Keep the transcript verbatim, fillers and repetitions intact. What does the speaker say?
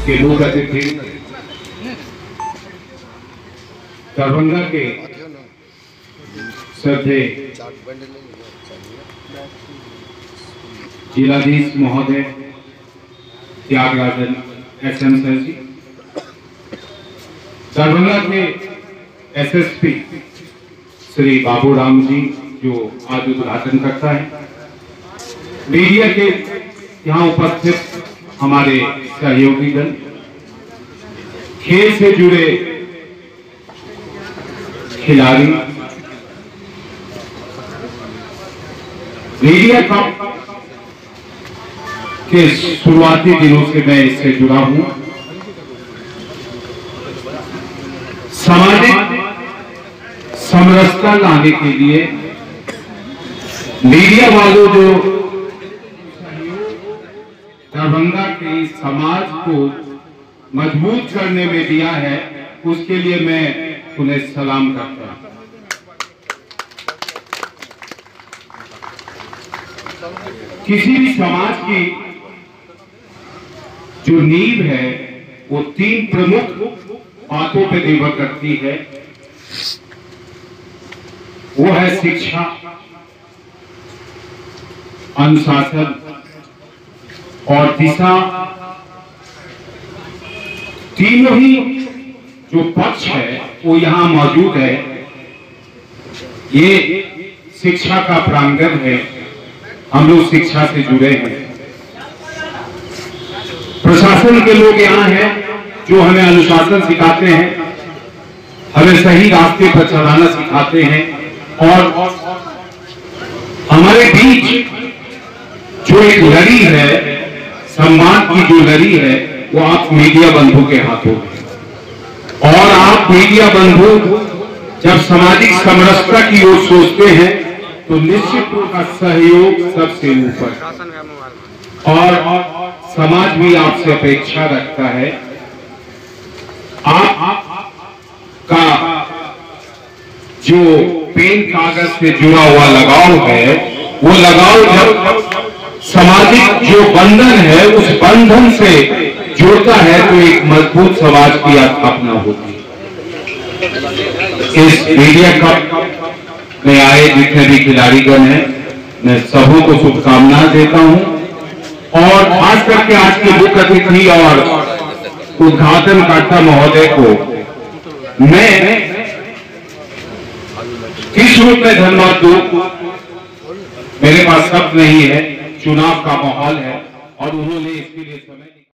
के लोग अतिथि दरभंगा के श्रद्धे जिलाधीश महोदय Tyagarajan S M sir ji, Darbhanga के एसएसपी श्री बाबू राम जी जो आज उद्घाटन करता है, मीडिया के यहाँ उपस्थित हमारे सहयोगी दल, खेल से जुड़े खिलाड़ी, मीडिया कप के शुरुआती दिनों से मैं इससे जुड़ा हूं। सामाजिक समरसता लाने के लिए मीडिया वालों जो दरभंगा के समाज को मजबूत करने में दिया है, उसके लिए मैं उन्हें सलाम करता हूं। किसी भी समाज की जो नींव है वो तीन प्रमुख बातों पर निर्भर करती है। वो है शिक्षा, अनुशासन और दिशा। तीनों ही जो पक्ष है वो यहां मौजूद है। ये शिक्षा का प्रांगण है, हम लोग शिक्षा से जुड़े हैं। प्रशासन के लोग यहाँ हैं जो हमें अनुशासन सिखाते हैं, हमें सही रास्ते पर चलाना सिखाते हैं, और हमारे बीच जो एक लड़ी है, सम्मान की जो लड़ी है, वो आप मीडिया बंधु के हाथों में। और आप मीडिया बंधु जब सामाजिक समरसता की ओर सोचते हैं तो निश्चित रूप का सहयोग सबसे ऊपर, और समाज भी आपसे अपेक्षा रखता है। आप का जो पेन कागज से जुड़ा हुआ लगाव है, वो लगाव जब सामाजिक जो बंधन है उस बंधन से जुड़ता है तो एक मजबूत समाज की स्थापना होती है। इस मीडिया कप में आए जितने भी खिलाड़ीगण हैं, मैं सबों को शुभकामनाएं देता हूं, और खास करके आज के मुख्य अतिथि और उद्घाटनकर्ता महोदय को मैं किस रूप में धन्यवाद दूं, मेरे पास शब्द नहीं है। चुनाव का माहौल है और उन्होंने इसके लिए समय